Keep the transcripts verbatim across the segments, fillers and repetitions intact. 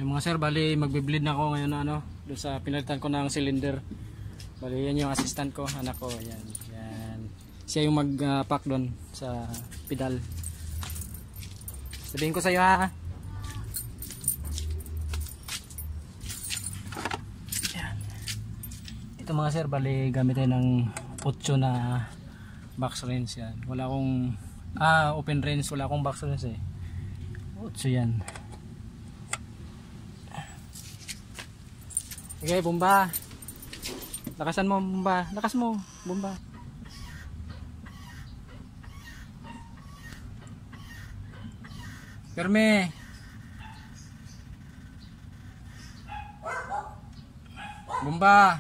Yung mga sir, bali magbe-bleed na ako ngayon na ano, doon sa pinalitan ko ng cylinder. Bali yan yung assistant ko, anak ko, yan. Yan. Siya yung mag-pack doon sa pedal. Sabihin ko sa iyo ha. Yan. Ito mga sir, bali gamit tayo ng otso na box wrench yan. Wala akong ah, open wrench, wala akong box wrench eh. otso yan. Okay, bomba. Lakasan mo, bomba. Lakas mo, bomba. Perme. Bomba.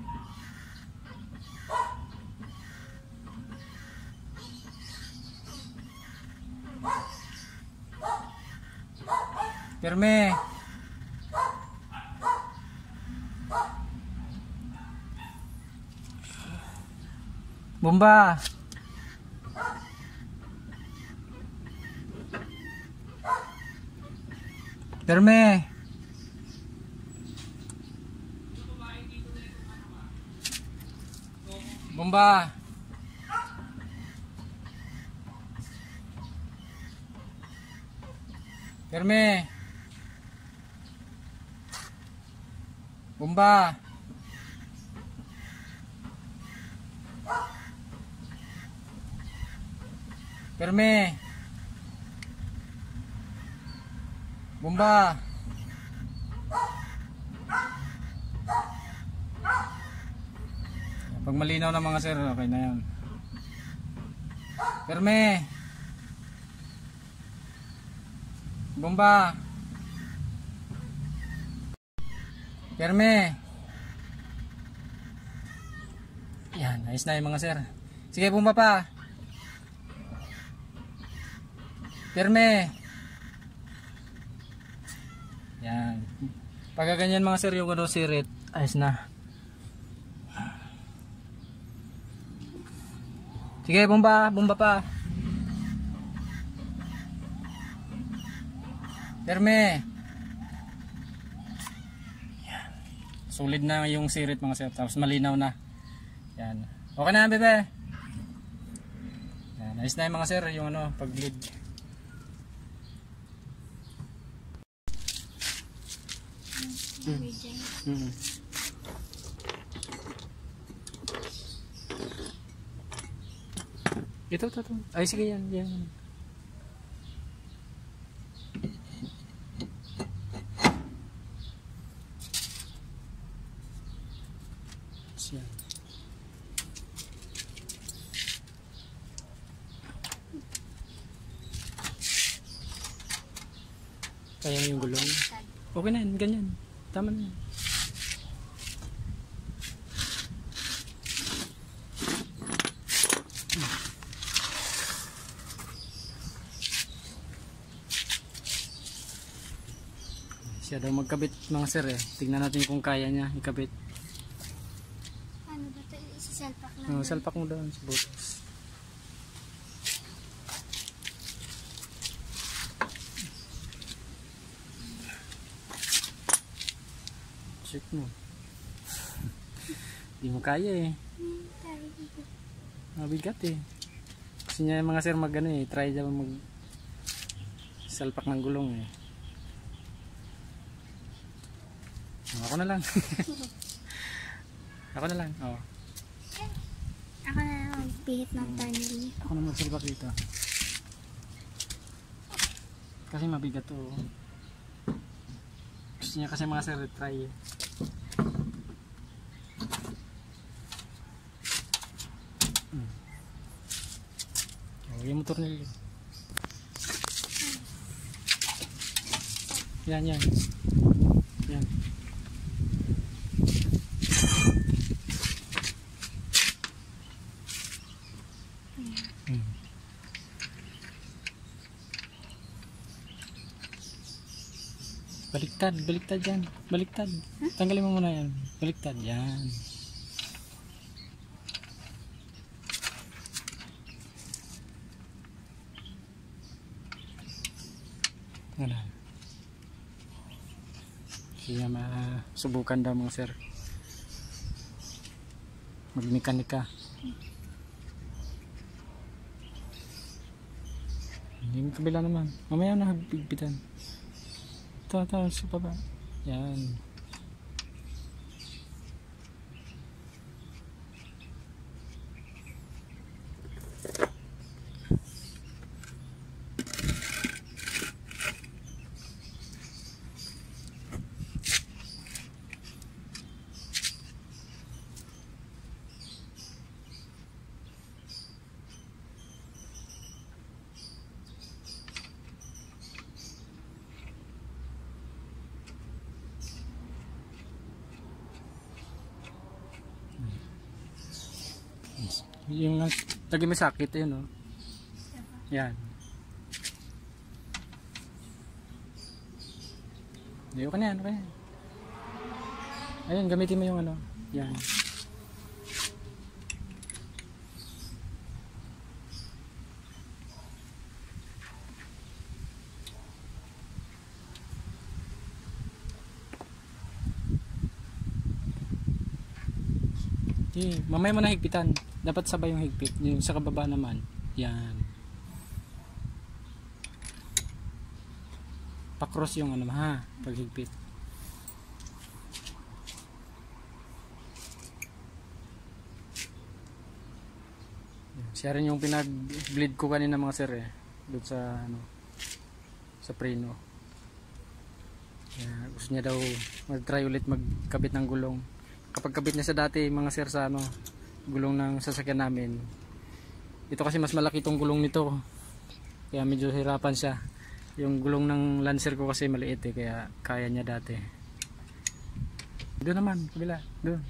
Perme. Bomba. Perme. Bomba. Perme. Bomba. Perme. Bomba. Pag malinaw na mga sir, okay na yan. Perme. Bomba. Perme. Yan, ayos na yung mga sir. Sige, bomba pa. Perme. Yan. Pagka ganyan mga sir, yung ano sirit, ayos na. Sige, bomba, bomba pa. Perme. Yan. Solid na yung sirit mga sir, tapos malinaw na. Yan. Okay na, bebe. Yan, ayos na yung mga sir, yung ano, pag-bleed. Mm. Mm. Ito, ito, ito. Ay, sige yan, yan. Yan. Kaya yung gulong. Okay na yan, ganyan. Tama na. Siya daw magkabit mga sir eh. Tignan natin kung kaya niya ikabit. Ano ba ito? Isisalpak lang. Oh, salpak mo doon sa butas. Check mo. Hindi mo kaya eh. Mabigat eh. Kasi niya mga sir mag ano eh. Try daw mag salpak ng gulong eh. Ako na lang. Ako na lang. Oh. Ako na lang magpihit ng tunnel. Ako na magsalpak dito. Kasi mabigat to. Gusto niya kasi mga sir try eh. Hmm. Oh, yung motor nila. Yan, yan. Yan. Hmm. Baliktad, baliktad yan. Baliktad. Huh? Tanggalin mo muna yan. Baliktad, yan. Tanggalin. Kaya masubukan daw mga sir. Magmekanika. Yung kabila naman. Mamaya na hagpigpitan. Ito, ito, sa baba. Yan. Yung lagi may sakit yun, no? Yan. Ayaw ka na yan, okay. Ayun, gamitin mo yung ano. Yan. Okay, mamaya mo na higpitan. Dapat sabay yung higpit. Yung sa kababa naman. Yan. Pa-cross yung ano ha. Pag higpit. Siya rin yung pinag-bleed ko kanina mga sir eh. Doon sa ano. Sa preno. Kaya gusto niya daw mag-try ulit magkabit ng gulong. Kapag kabit niya sa dati mga sir sa ano. Gulong ng sasakyan namin. Ito kasi mas malaki itong gulong nito. Kaya medyo hirapan siya. Yung gulong ng Lancer ko kasi maliit eh. Kaya kaya niya dati. Doon naman. Kabila. Doon.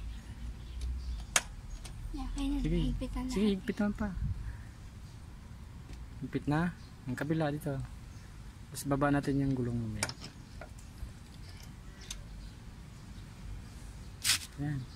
Sige. Sige, higpit naman pa. Higpit na. Ang kabila dito. Tapos baba natin yung gulong mamaya. Yan.